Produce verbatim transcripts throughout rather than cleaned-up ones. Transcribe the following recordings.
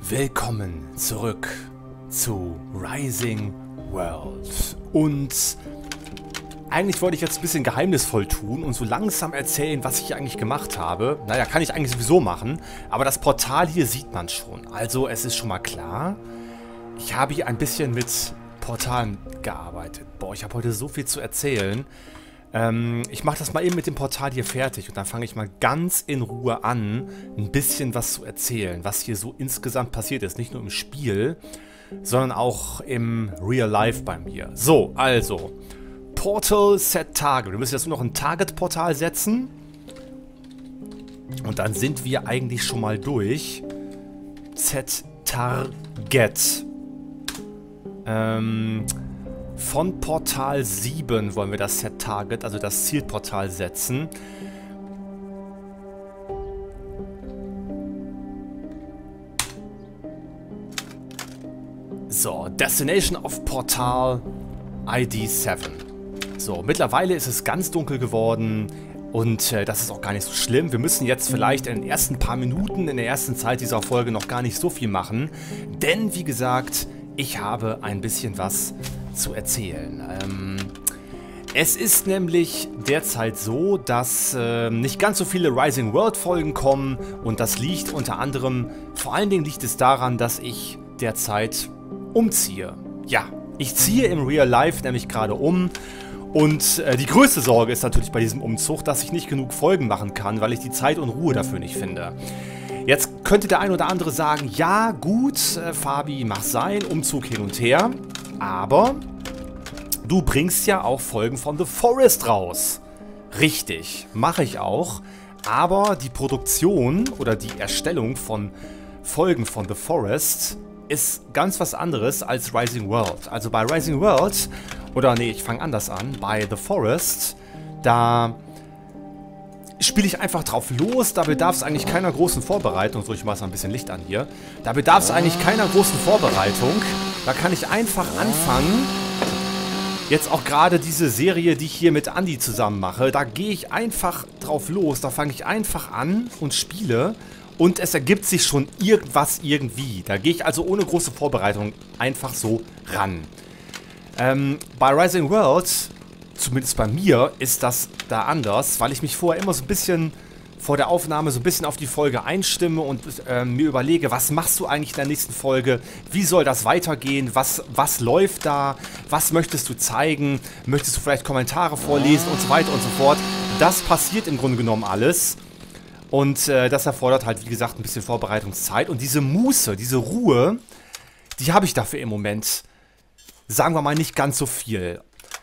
Willkommen zurück zu Rising World. Und eigentlich wollte ich jetzt ein bisschen geheimnisvoll tun und so langsam erzählen, was ich hier eigentlich gemacht habe. Naja, kann ich eigentlich sowieso machen, aber das Portal hier sieht man schon. Also es ist schon mal klar, ich habe hier ein bisschen mit Portalen gearbeitet. Boah, ich habe heute so viel zu erzählen. Ähm, ich mache das mal eben mit dem Portal hier fertig und dann fange ich mal ganz in Ruhe an, ein bisschen was zu erzählen, was hier so insgesamt passiert ist. Nicht nur im Spiel, sondern auch im Real Life bei mir. So, also, Portal Set Target. Wir müssen jetzt nur noch ein Target-Portal setzen. Und dann sind wir eigentlich schon mal durch. Set Target. Ähm... Von Portal sieben wollen wir das Set Target, also das Zielportal, setzen. So, Destination of Portal I D sieben. So, mittlerweile ist es ganz dunkel geworden und äh, das ist auch gar nicht so schlimm. Wir müssen jetzt vielleicht in den ersten paar Minuten, in der ersten Zeit dieser Folge noch gar nicht so viel machen. Denn, wie gesagt, ich habe ein bisschen was zu erzählen. Ähm, es ist nämlich derzeit so, dass äh, nicht ganz so viele Rising World Folgen kommen und das liegt unter anderem, vor allen Dingen liegt es daran, dass ich derzeit umziehe. Ja, ich ziehe im Real Life nämlich gerade um und äh, die größte Sorge ist natürlich bei diesem Umzug, dass ich nicht genug Folgen machen kann, weil ich die Zeit und Ruhe dafür nicht finde. Jetzt könnte der ein oder andere sagen, ja gut, äh, Fabi, mach sein, Umzug hin und her. Aber du bringst ja auch Folgen von The Forest raus. Richtig, mache ich auch. Aber die Produktion oder die Erstellung von Folgen von The Forest ist ganz was anderes als Rising World. Also bei Rising World, oder nee, ich fange anders an, bei The Forest, da spiele ich einfach drauf los, da bedarf es eigentlich keiner großen Vorbereitung. So, ich mache mal ein bisschen Licht an hier. Da bedarf es eigentlich keiner großen Vorbereitung. Da kann ich einfach anfangen. Jetzt auch gerade diese Serie, die ich hier mit Andi zusammen mache, da gehe ich einfach drauf los. Da fange ich einfach an und spiele. Und es ergibt sich schon irgendwas irgendwie. Da gehe ich also ohne große Vorbereitung einfach so ran. Ähm, bei Rising World, zumindest bei mir, ist das da anders, weil ich mich vorher immer so ein bisschen vor der Aufnahme so ein bisschen auf die Folge einstimme und äh, mir überlege, was machst du eigentlich in der nächsten Folge, wie soll das weitergehen, was, was läuft da, was möchtest du zeigen, möchtest du vielleicht Kommentare vorlesen und so weiter und so fort. Das passiert im Grunde genommen alles und äh, das erfordert halt, wie gesagt, ein bisschen Vorbereitungszeit und diese Muße, diese Ruhe, die habe ich dafür im Moment, sagen wir mal, nicht ganz so viel.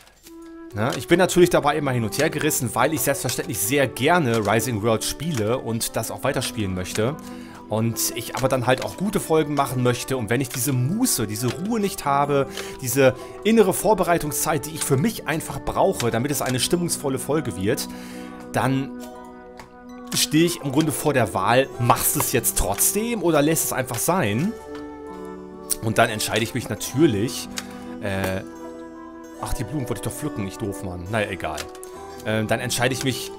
Ja, ich bin natürlich dabei immer hin und her gerissen, weil ich selbstverständlich sehr gerne Rising World spiele und das auch weiterspielen möchte. Und ich aber dann halt auch gute Folgen machen möchte. Und wenn ich diese Muße, diese Ruhe nicht habe, diese innere Vorbereitungszeit, die ich für mich einfach brauche, damit es eine stimmungsvolle Folge wird, dann stehe ich im Grunde vor der Wahl, machst du es jetzt trotzdem oder lässt es einfach sein? Und dann entscheide ich mich natürlich, äh... Ach, die Blumen wollte ich doch pflücken, nicht doof, Mann. Naja, egal. Ähm, dann entscheide ich mich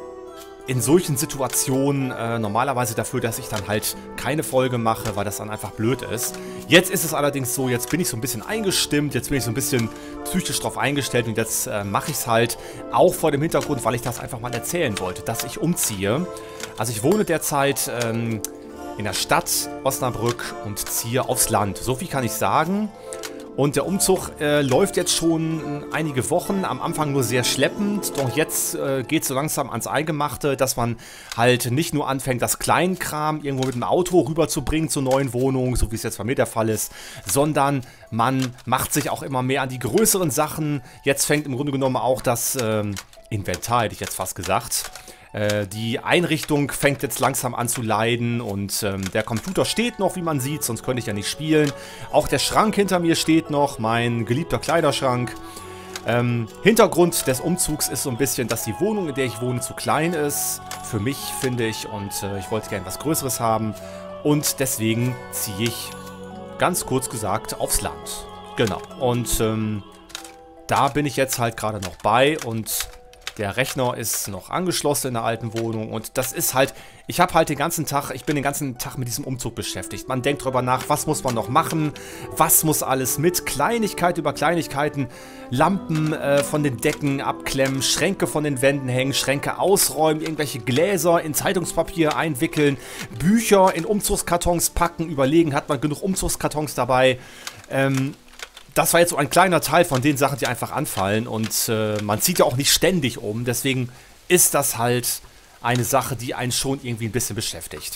in solchen Situationen äh, normalerweise dafür, dass ich dann halt keine Folge mache, weil das dann einfach blöd ist. Jetzt ist es allerdings so, jetzt bin ich so ein bisschen eingestimmt, jetzt bin ich so ein bisschen psychisch drauf eingestellt und jetzt äh, mache ich es halt auch vor dem Hintergrund, weil ich das einfach mal erzählen wollte, dass ich umziehe. Also ich wohne derzeit ähm, in der Stadt Osnabrück und ziehe aufs Land. So viel kann ich sagen. Und der Umzug äh, läuft jetzt schon einige Wochen, am Anfang nur sehr schleppend, doch jetzt äh, geht es so langsam ans Eingemachte, dass man halt nicht nur anfängt, das Kleinkram irgendwo mit dem Auto rüberzubringen zur neuen Wohnung, so wie es jetzt bei mir der Fall ist, sondern man macht sich auch immer mehr an die größeren Sachen. Jetzt fängt im Grunde genommen auch das ähm, Inventar, hätte ich jetzt fast gesagt. Die Einrichtung fängt jetzt langsam an zu leiden und ähm, der Computer steht noch, wie man sieht, sonst könnte ich ja nicht spielen. Auch der Schrank hinter mir steht noch, mein geliebter Kleiderschrank. Ähm, Hintergrund des Umzugs ist so ein bisschen, dass die Wohnung, in der ich wohne, zu klein ist. Für mich, finde ich, und äh, ich wollte gerne was Größeres haben. Und deswegen ziehe ich, ganz kurz gesagt, aufs Land. Genau. Und ähm, da bin ich jetzt halt gerade noch bei und Der Rechner ist noch angeschlossen in der alten Wohnung und das ist halt, ich habe halt den ganzen Tag, ich bin den ganzen Tag mit diesem Umzug beschäftigt. Man denkt darüber nach, was muss man noch machen, was muss alles mit, Kleinigkeit über Kleinigkeiten, Lampen äh, von den Decken abklemmen, Schränke von den Wänden hängen, Schränke ausräumen, irgendwelche Gläser in Zeitungspapier einwickeln, Bücher in Umzugskartons packen, überlegen, hat man genug Umzugskartons dabei, ähm... Das war jetzt so ein kleiner Teil von den Sachen, die einfach anfallen und äh, man zieht ja auch nicht ständig um, deswegen ist das halt eine Sache, die einen schon irgendwie ein bisschen beschäftigt.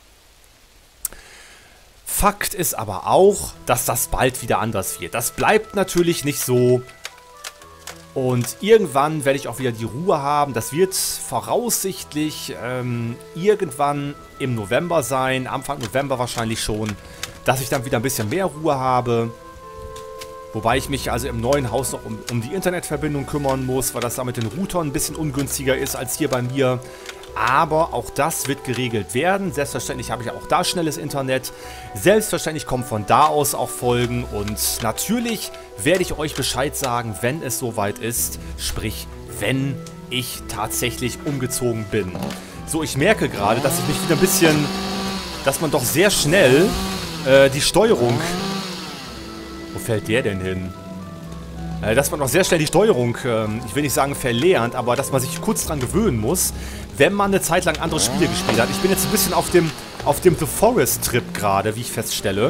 Fakt ist aber auch, dass das bald wieder anders wird. Das bleibt natürlich nicht so und irgendwann werde ich auch wieder die Ruhe haben. Das wird voraussichtlich ähm, irgendwann im November sein, Anfang November wahrscheinlich schon, dass ich dann wieder ein bisschen mehr Ruhe habe. Wobei ich mich also im neuen Haus noch um, um die Internetverbindung kümmern muss, weil das da mit den Routern ein bisschen ungünstiger ist als hier bei mir. Aber auch das wird geregelt werden. Selbstverständlich habe ich auch da schnelles Internet. Selbstverständlich kommen von da aus auch Folgen. Und natürlich werde ich euch Bescheid sagen, wenn es soweit ist. Sprich, wenn ich tatsächlich umgezogen bin. So, ich merke gerade, dass ich mich wieder ein bisschen... dass man doch sehr schnell äh, die Steuerung... Wo fällt der denn hin? Äh, dass man auch sehr schnell die Steuerung, ähm, ich will nicht sagen verlernt, aber dass man sich kurz dran gewöhnen muss, wenn man eine Zeit lang andere Spiele gespielt hat. Ich bin jetzt ein bisschen auf dem, auf dem The Forest Trip gerade, wie ich feststelle.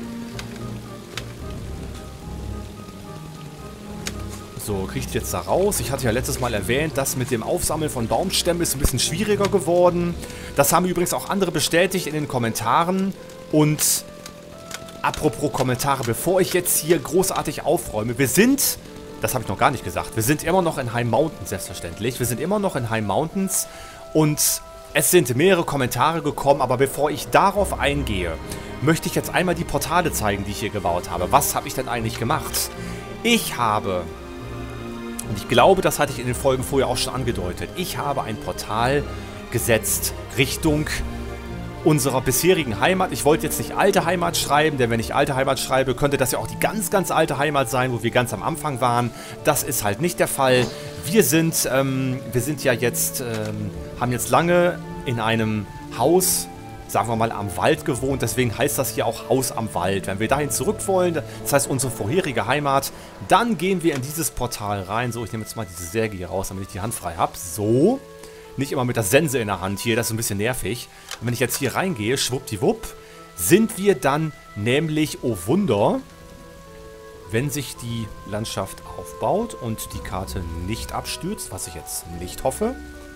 So, kriege ich jetzt da raus. Ich hatte ja letztes Mal erwähnt, dass mit dem Aufsammeln von Baumstämmen ist ein bisschen schwieriger geworden. Das haben übrigens auch andere bestätigt in den Kommentaren. Und... apropos Kommentare, bevor ich jetzt hier großartig aufräume, wir sind, das habe ich noch gar nicht gesagt, wir sind immer noch in High Mountains, selbstverständlich. Wir sind immer noch in High Mountains und es sind mehrere Kommentare gekommen, aber bevor ich darauf eingehe, möchte ich jetzt einmal die Portale zeigen, die ich hier gebaut habe. Was habe ich denn eigentlich gemacht? Ich habe, und ich glaube, das hatte ich in den Folgen vorher auch schon angedeutet, ich habe ein Portal gesetzt Richtung... unserer bisherigen Heimat. Ich wollte jetzt nicht alte Heimat schreiben, denn wenn ich alte Heimat schreibe, könnte das ja auch die ganz, ganz alte Heimat sein, wo wir ganz am Anfang waren. Das ist halt nicht der Fall. Wir sind, ähm, wir sind ja jetzt, ähm, haben jetzt lange in einem Haus, sagen wir mal, am Wald gewohnt. Deswegen heißt das hier auch Haus am Wald. Wenn wir dahin zurück wollen, das heißt unsere vorherige Heimat, dann gehen wir in dieses Portal rein. So, ich nehme jetzt mal diese Säge hier raus, damit ich die Hand frei habe. So. Nicht immer mit der Sense in der Hand hier, das ist ein bisschen nervig. Und wenn ich jetzt hier reingehe, schwuppdiwupp, sind wir dann nämlich, oh Wunder, wenn sich die Landschaft aufbaut und die Karte nicht abstürzt, was ich jetzt nicht hoffe.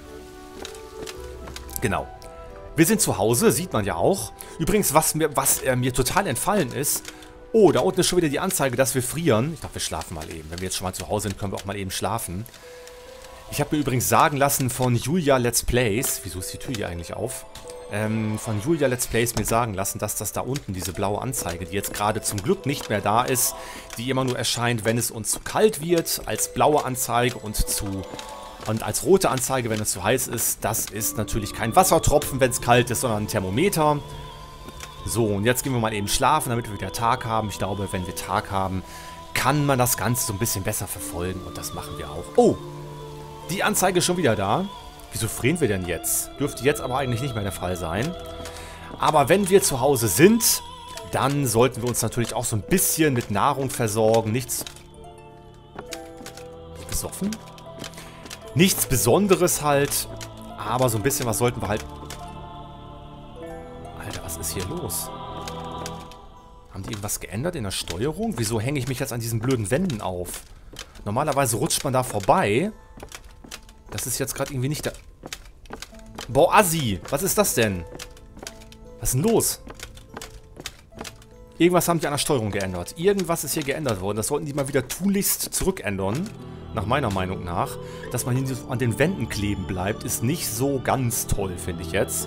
Genau. Wir sind zu Hause, sieht man ja auch. Übrigens, was mir, was, äh, mir total entfallen ist, oh, da unten ist schon wieder die Anzeige, dass wir frieren. Ich dachte, wir schlafen mal eben. Wenn wir jetzt schon mal zu Hause sind, können wir auch mal eben schlafen. Ich habe mir übrigens sagen lassen von Julia Let's Plays, wieso ist die Tür hier eigentlich auf? Ähm, von Julia Let's Plays mir sagen lassen, dass das da unten, diese blaue Anzeige, die jetzt gerade zum Glück nicht mehr da ist, die immer nur erscheint, wenn es uns zu kalt wird, als blaue Anzeige und zu und als rote Anzeige, wenn es zu heiß ist. Das ist natürlich kein Wassertropfen, wenn es kalt ist, sondern ein Thermometer. So, und jetzt gehen wir mal eben schlafen, damit wir wieder Tag haben. Ich glaube, wenn wir Tag haben, kann man das Ganze so ein bisschen besser verfolgen und das machen wir auch. Oh! Die Anzeige ist schon wieder da. Wieso frieren wir denn jetzt? Dürfte jetzt aber eigentlich nicht mehr der Fall sein. Aber wenn wir zu Hause sind, dann sollten wir uns natürlich auch so ein bisschen mit Nahrung versorgen. Nichts... Besoffen? Nichts Besonderes halt. Aber so ein bisschen was sollten wir halt... Alter, was ist hier los? Haben die irgendwas geändert in der Steuerung? Wieso hänge ich mich jetzt an diesen blöden Wänden auf? Normalerweise rutscht man da vorbei... Das ist jetzt gerade irgendwie nicht der... Boah, Assi! Was ist das denn? Was ist denn los? Irgendwas haben die an der Steuerung geändert. Irgendwas ist hier geändert worden. Das sollten die mal wieder tunlichst zurückändern. Nach meiner Meinung nach. Dass man hier an den Wänden kleben bleibt, ist nicht so ganz toll, finde ich jetzt.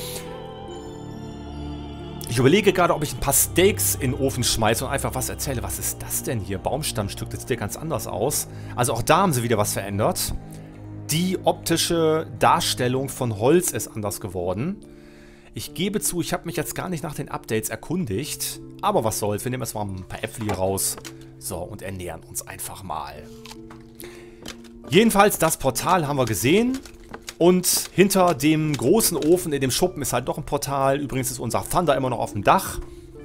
Ich überlege gerade, ob ich ein paar Steaks in den Ofen schmeiße und einfach was erzähle. Was ist das denn hier? Baumstammstück, das sieht ja ganz anders aus. Also auch da haben sie wieder was verändert. Die optische Darstellung von Holz ist anders geworden. Ich gebe zu, ich habe mich jetzt gar nicht nach den Updates erkundigt. Aber was soll's, wir nehmen erstmal ein paar Äpfel hier raus. So, und ernähren uns einfach mal. Jedenfalls, das Portal haben wir gesehen. Und hinter dem großen Ofen in dem Schuppen ist halt noch ein Portal. Übrigens ist unser Thunder immer noch auf dem Dach.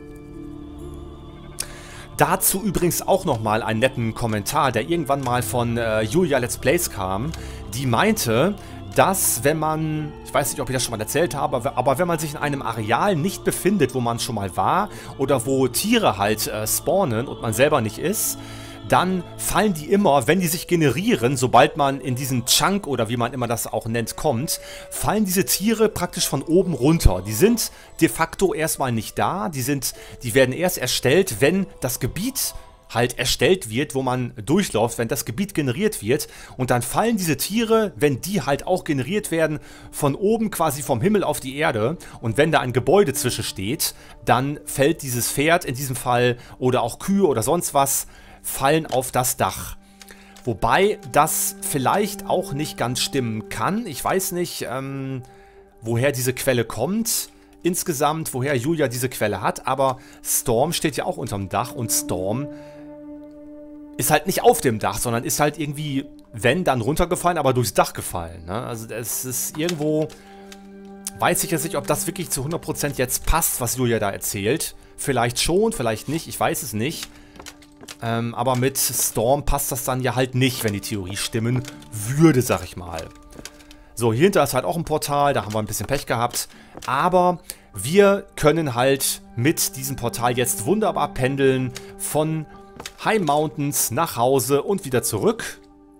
Dazu übrigens auch nochmal einen netten Kommentar, der irgendwann mal von äh, Julia Let's Plays kam. Die meinte, dass wenn man, ich weiß nicht, ob ich das schon mal erzählt habe, aber wenn man sich in einem Areal nicht befindet, wo man schon mal war oder wo Tiere halt äh, spawnen und man selber nicht ist, dann fallen die immer, wenn die sich generieren, sobald man in diesen Chunk oder wie man immer das auch nennt, kommt, fallen diese Tiere praktisch von oben runter. Die sind de facto erstmal nicht da, die sind, die werden erst erstellt, wenn das Gebiet halt erstellt wird, wo man durchläuft, wenn das Gebiet generiert wird und dann fallen diese Tiere, wenn die halt auch generiert werden, von oben quasi vom Himmel auf die Erde und wenn da ein Gebäude zwischen steht, dann fällt dieses Pferd in diesem Fall oder auch Kühe oder sonst was, fallen auf das Dach. Wobei das vielleicht auch nicht ganz stimmen kann. Ich weiß nicht, ähm, woher diese Quelle kommt. Insgesamt, woher Julia diese Quelle hat. Aber Storm steht ja auch unterm Dach. Und Storm ist halt nicht auf dem Dach, sondern ist halt irgendwie, wenn, dann runtergefallen, aber durchs Dach gefallen. Ne? Also es ist irgendwo... Weiß ich jetzt nicht, ob das wirklich zu hundert Prozent jetzt passt, was Julia da erzählt. Vielleicht schon, vielleicht nicht. Ich weiß es nicht. Ähm, aber mit Storm passt das dann ja halt nicht, wenn die Theorie stimmen würde, sag ich mal. So, hier hinter ist halt auch ein Portal, da haben wir ein bisschen Pech gehabt. Aber wir können halt mit diesem Portal jetzt wunderbar pendeln von High Mountains nach Hause und wieder zurück.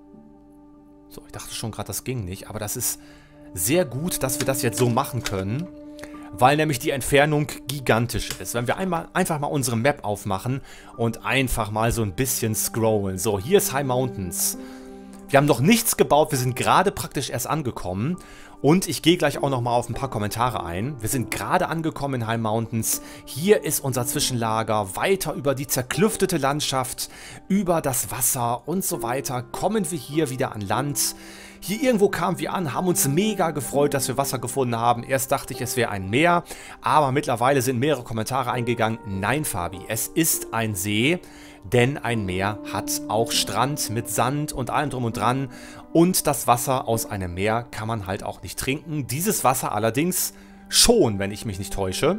So, ich dachte schon gerade, das ging nicht, aber das ist sehr gut, dass wir das jetzt so machen können. Weil nämlich die Entfernung gigantisch ist. Wenn wir einmal einfach mal unsere Map aufmachen und einfach mal so ein bisschen scrollen. So, hier ist High Mountains. Wir haben noch nichts gebaut, wir sind gerade praktisch erst angekommen. Und ich gehe gleich auch nochmal auf ein paar Kommentare ein. Wir sind gerade angekommen in High Mountains. Hier ist unser Zwischenlager. Weiter über die zerklüftete Landschaft, über das Wasser und so weiter. Kommen wir hier wieder an Land. Hier irgendwo kamen wir an, haben uns mega gefreut, dass wir Wasser gefunden haben. Erst dachte ich, es wäre ein Meer, aber mittlerweile sind mehrere Kommentare eingegangen. Nein, Fabi, es ist ein See, denn ein Meer hat auch Strand mit Sand und allem drum und dran. Und das Wasser aus einem Meer kann man halt auch nicht trinken. Dieses Wasser allerdings schon, wenn ich mich nicht täusche.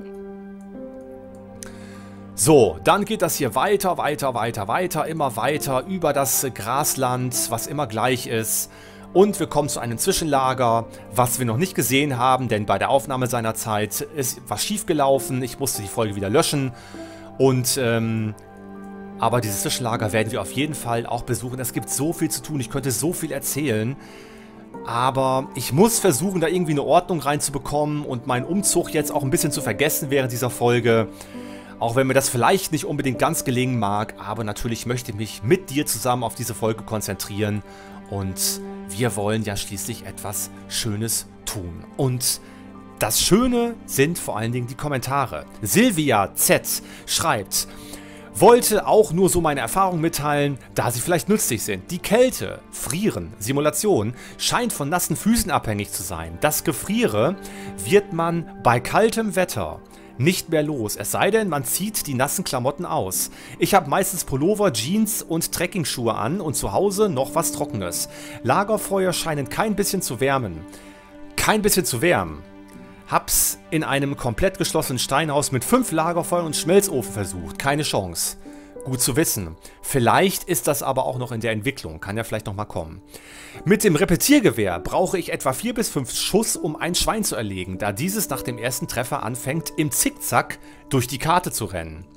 So, dann geht das hier weiter, weiter, weiter, weiter, immer weiter über das Grasland, was immer gleich ist. Und wir kommen zu einem Zwischenlager, was wir noch nicht gesehen haben, denn bei der Aufnahme seiner Zeit ist was schief gelaufen. Ich musste die Folge wieder löschen. Und, ähm, aber dieses Zwischenlager werden wir auf jeden Fall auch besuchen. Es gibt so viel zu tun, ich könnte so viel erzählen. Aber ich muss versuchen, da irgendwie eine Ordnung reinzubekommen und meinen Umzug jetzt auch ein bisschen zu vergessen während dieser Folge. Auch wenn mir das vielleicht nicht unbedingt ganz gelingen mag, aber natürlich möchte ich mich mit dir zusammen auf diese Folge konzentrieren. Und wir wollen ja schließlich etwas Schönes tun. Und das Schöne sind vor allen Dingen die Kommentare. Silvia Z schreibt: Wollte auch nur so meine Erfahrungen mitteilen, da sie vielleicht nützlich sind. Die Kälte, Frieren, Simulation scheint von nassen Füßen abhängig zu sein. Das Gefriere wird man bei kaltem Wetter nicht mehr los, es sei denn, man zieht die nassen Klamotten aus. Ich habe meistens Pullover, Jeans und Trekkingschuhe an und zu Hause noch was Trockenes. Lagerfeuer scheinen kein bisschen zu wärmen. Kein bisschen zu wärmen. Hab's in einem komplett geschlossenen Steinhaus mit fünf Lagerfeuern und Schmelzofen versucht. Keine Chance. Gut zu wissen. Vielleicht ist das aber auch noch in der Entwicklung. Kann ja vielleicht noch mal kommen. Mit dem Repetiergewehr brauche ich etwa vier bis fünf Schuss, um ein Schwein zu erlegen, da dieses nach dem ersten Treffer anfängt, im Zickzack durch die Karte zu rennen.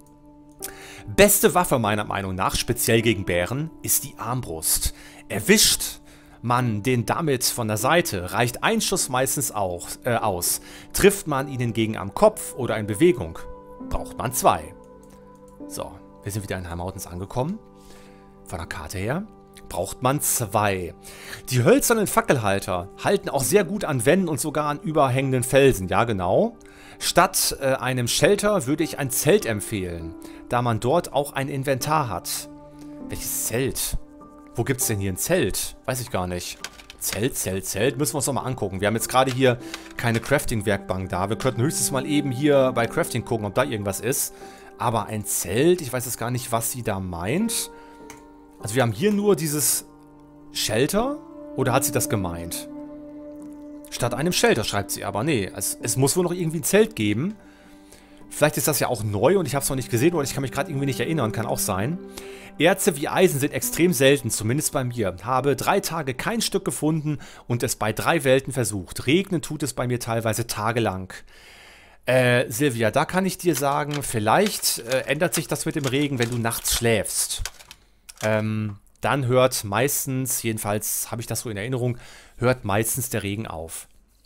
Beste Waffe meiner Meinung nach, speziell gegen Bären, ist die Armbrust. Erwischt man den damit von der Seite, reicht ein Schuss meistens auch, äh, aus. Trifft man ihn hingegen am Kopf oder in Bewegung, braucht man zwei. So, wir sind wieder in High Mountains angekommen. Von der Karte her braucht man zwei. Die hölzernen Fackelhalter halten auch sehr gut an Wänden und sogar an überhängenden Felsen. Ja, genau. Statt äh, einem Shelter würde ich ein Zelt empfehlen, da man dort auch ein Inventar hat. Welches Zelt? Wo gibt es denn hier ein Zelt? Weiß ich gar nicht. Zelt, Zelt, Zelt. Müssen wir uns doch mal angucken. Wir haben jetzt gerade hier keine Crafting-Werkbank da. Wir könnten höchstens mal eben hier bei Crafting gucken, ob da irgendwas ist. Aber ein Zelt, ich weiß jetzt gar nicht, was sie da meint. Also wir haben hier nur dieses Shelter? Oder hat sie das gemeint? Statt einem Shelter schreibt sie aber. Nee, es, es muss wohl noch irgendwie ein Zelt geben. Vielleicht ist das ja auch neu und ich habe es noch nicht gesehen oder ich kann mich gerade irgendwie nicht erinnern. Kann auch sein. Erze wie Eisen sind extrem selten, zumindest bei mir. Habe drei Tage kein Stück gefunden und es bei drei Welten versucht. Regnen tut es bei mir teilweise tagelang. Äh, Silvia, da kann ich dir sagen, vielleicht äh, ändert sich das mit dem Regen, wenn du nachts schläfst. Ähm, dann hört meistens, jedenfalls habe ich das so in Erinnerung, hört meistens der Regen auf.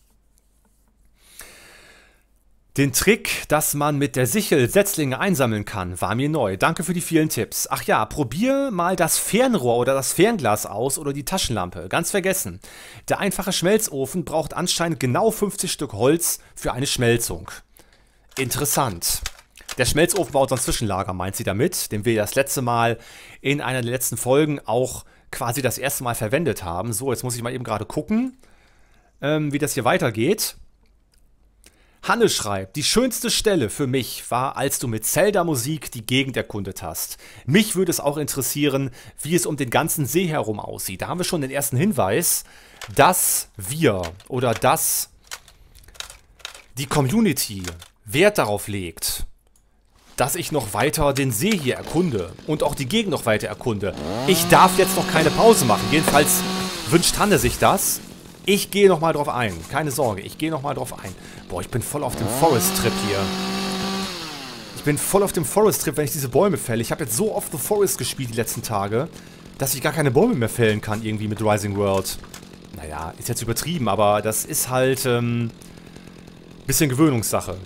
Den Trick, dass man mit der Sichel Setzlinge einsammeln kann, war mir neu. Danke für die vielen Tipps. Ach ja, probier mal das Fernrohr oder das Fernglas aus oder die Taschenlampe. Ganz vergessen. Der einfache Schmelzofen braucht anscheinend genau fünfzig Stück Holz für eine Schmelzung. Interessant. Der Schmelzofen war unser Zwischenlager, meint sie damit, den wir das letzte Mal in einer der letzten Folgen auch quasi das erste Mal verwendet haben. So, jetzt muss ich mal eben gerade gucken, ähm, wie das hier weitergeht. Hanne schreibt, die schönste Stelle für mich war, als du mit Zelda-Musik die Gegend erkundet hast. Mich würde es auch interessieren, wie es um den ganzen See herum aussieht. Da haben wir schon den ersten Hinweis, dass wir oder dass die Community Wert darauf legt, dass ich noch weiter den See hier erkunde und auch die Gegend noch weiter erkunde. Ich darf jetzt noch keine Pause machen. Jedenfalls wünscht Hanne sich das. Ich gehe nochmal drauf ein. Keine Sorge, ich gehe nochmal drauf ein. Boah, ich bin voll auf dem Forest-Trip hier. Ich bin voll auf dem Forest-Trip, wenn ich diese Bäume fälle. Ich habe jetzt so oft The Forest gespielt die letzten Tage, dass ich gar keine Bäume mehr fällen kann irgendwie mit Rising World. Naja, ist jetzt übertrieben, aber das ist halt ähm, bisschen Gewöhnungssache.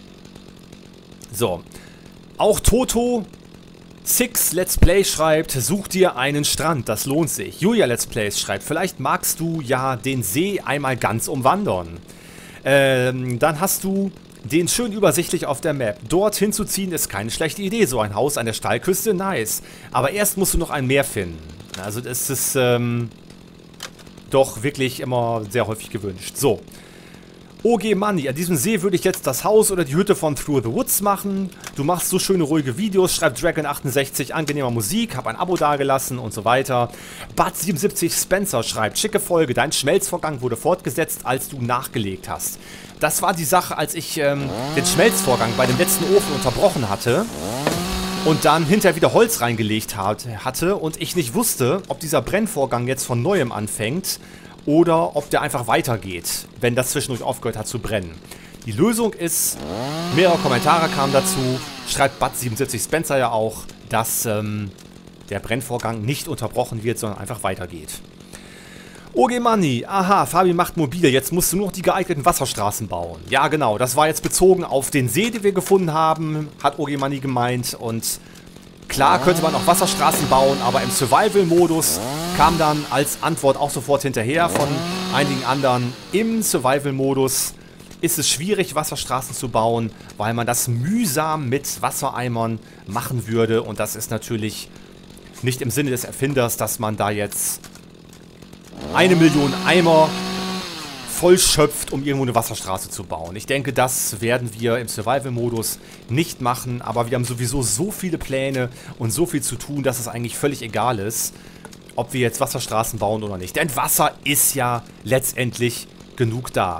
So. Auch Toto Six Let's Play schreibt, such dir einen Strand, das lohnt sich. Julia Let's Plays schreibt, vielleicht magst du ja den See einmal ganz umwandern. Ähm, dann hast du den schön übersichtlich auf der Map. Dort hinzuziehen ist keine schlechte Idee. So ein Haus an der Steilküste, nice. Aber erst musst du noch ein Meer finden. Also das ist ähm, doch wirklich immer sehr häufig gewünscht. So. O G Money, an diesem See würde ich jetzt das Haus oder die Hütte von Through the Woods machen. Du machst so schöne ruhige Videos, schreibt Dragon achtundsechzig, angenehmer Musik, hab ein Abo dagelassen und so weiter. Bud siebenundsiebzig Spencer schreibt, schicke Folge, dein Schmelzvorgang wurde fortgesetzt, als du nachgelegt hast. Das war die Sache, als ich ähm, den Schmelzvorgang bei dem letzten Ofen unterbrochen hatte und dann hinterher wieder Holz reingelegt hat, hatte und ich nicht wusste, ob dieser Brennvorgang jetzt von Neuem anfängt oder ob der einfach weitergeht, wenn das zwischendurch aufgehört hat zu brennen. Die Lösung ist, mehrere Kommentare kamen dazu, schreibt Bud siebenundsiebzig Spencer ja auch, dass ähm, der Brennvorgang nicht unterbrochen wird, sondern einfach weitergeht. O G Money, aha, Fabi macht mobil, jetzt musst du nur noch die geeigneten Wasserstraßen bauen. Ja genau, das war jetzt bezogen auf den See, den wir gefunden haben, hat O G Money gemeint und klar könnte man auch Wasserstraßen bauen, aber im Survival-Modus kam dann als Antwort auch sofort hinterher von einigen anderen. Im Survival-Modus ist es schwierig, Wasserstraßen zu bauen, weil man das mühsam mit Wassereimern machen würde. Und das ist natürlich nicht im Sinne des Erfinders, dass man da jetzt eine Million Eimer voll schöpft, um irgendwo eine Wasserstraße zu bauen. Ich denke, das werden wir im Survival-Modus nicht machen, aber wir haben sowieso so viele Pläne und so viel zu tun, dass es eigentlich völlig egal ist, ob wir jetzt Wasserstraßen bauen oder nicht. Denn Wasser ist ja letztendlich genug da.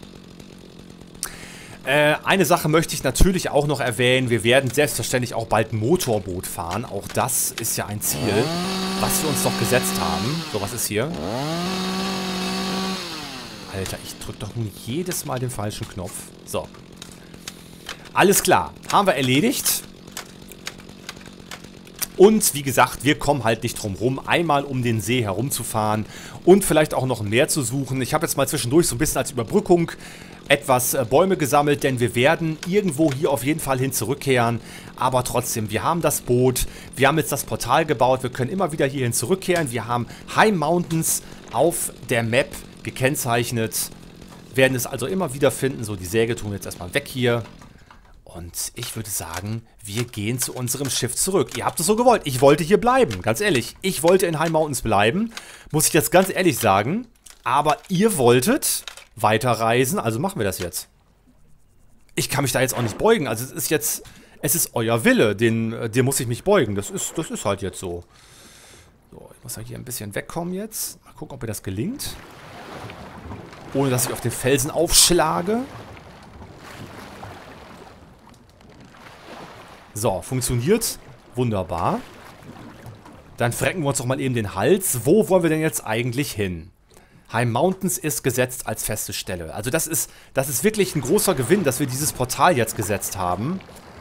Äh, eine Sache möchte ich natürlich auch noch erwähnen. Wir werden selbstverständlich auch bald ein Motorboot fahren. Auch das ist ja ein Ziel, was wir uns doch gesetzt haben. So, was ist hier? Alter, ich drücke doch nun jedes Mal den falschen Knopf. So. Alles klar. Haben wir erledigt. Und wie gesagt, wir kommen halt nicht drum rum, einmal um den See herumzufahren und vielleicht auch noch mehr zu suchen. Ich habe jetzt mal zwischendurch so ein bisschen als Überbrückung etwas äh, Bäume gesammelt, denn wir werden irgendwo hier auf jeden Fall hin zurückkehren. Aber trotzdem, wir haben das Boot, wir haben jetzt das Portal gebaut, wir können immer wieder hierhin zurückkehren. Wir haben High Mountains auf der Map gekennzeichnet, werden es also immer wieder finden. So, die Säge tun wir jetzt erstmal weg hier. Und ich würde sagen, wir gehen zu unserem Schiff zurück. Ihr habt es so gewollt. Ich wollte hier bleiben, ganz ehrlich. Ich wollte in High Mountains bleiben, muss ich jetzt ganz ehrlich sagen. Aber ihr wolltet weiterreisen, also machen wir das jetzt. Ich kann mich da jetzt auch nicht beugen. Also es ist jetzt, es ist euer Wille, den, dem muss ich mich beugen. Das ist, das ist halt jetzt so. So, ich muss ja hier ein bisschen wegkommen jetzt. Mal gucken, ob mir das gelingt. Ohne, dass ich auf den Felsen aufschlage. So, funktioniert. Wunderbar. Dann frecken wir uns doch mal eben den Hals. Wo wollen wir denn jetzt eigentlich hin? High Mountains ist gesetzt als feste Stelle. Also das ist, das ist wirklich ein großer Gewinn, dass wir dieses Portal jetzt gesetzt haben.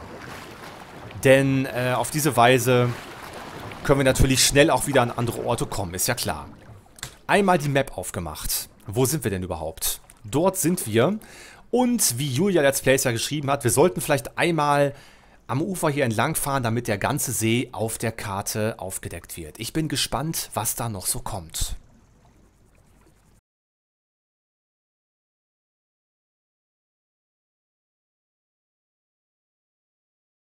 Denn äh, auf diese Weise können wir natürlich schnell auch wieder an andere Orte kommen, ist ja klar. Einmal die Map aufgemacht. Wo sind wir denn überhaupt? Dort sind wir. Und wie Julia Let's Plays ja geschrieben hat, wir sollten vielleicht einmal am Ufer hier entlang fahren, damit der ganze See auf der Karte aufgedeckt wird. Ich bin gespannt, was da noch so kommt.